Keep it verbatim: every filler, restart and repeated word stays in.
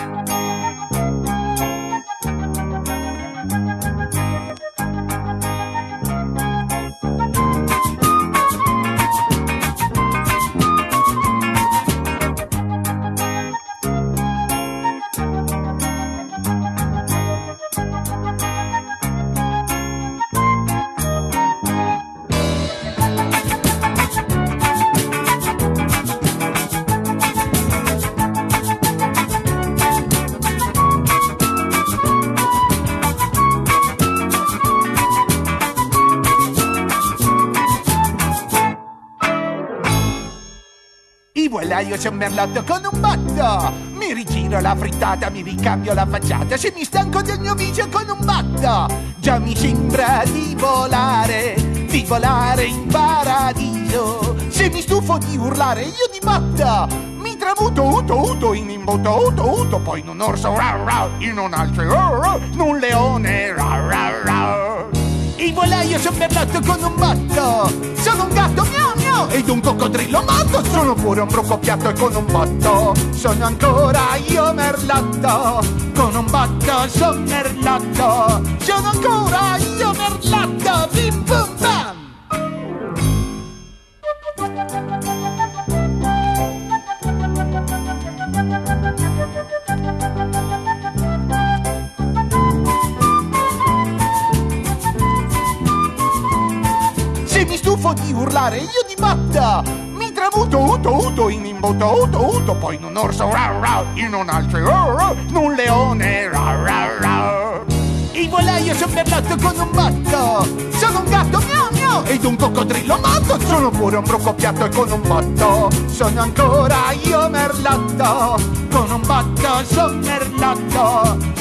E voilà, io sono Merlotto con un botto. Mi rigiro la frittata, mi ricambio la facciata. Se mi stanco del mio viso con un botto. Già mi sembra di volare, di volare in paradiso. Se mi stufo di urlare, io di botto mi tramuto, uto, uto, in imbuto, uto, uto. Poi in un orso, rau, rau, in un alce, rau, rau, in un leone, rau, rau, rau. E voilà, io sono Merlotto con un botto. Sono un gatto, miau miau, ed un coccodrillo matto. Sono pure un broccopiatto e con un botto. Sono ancora io Merlotto. Con un botto sono Merlotto. Sono ancora io Merlotto. Bim bum bam. Se mi stufo di urlare, io di botta mi tramuto, uto, uto, in imbuto, uto, uto. Poi in un orso, rau, rau, in un alce, rau, rau, in un leone, rau, rau, rau. E voilà, io sono Merlotto con un botto. Sono un gatto, miau miau, ed un coccodrillo matto. Sono pure un broccopiatto e con un botto. Sono ancora io Merlotto. Con un botto sono Merlotto.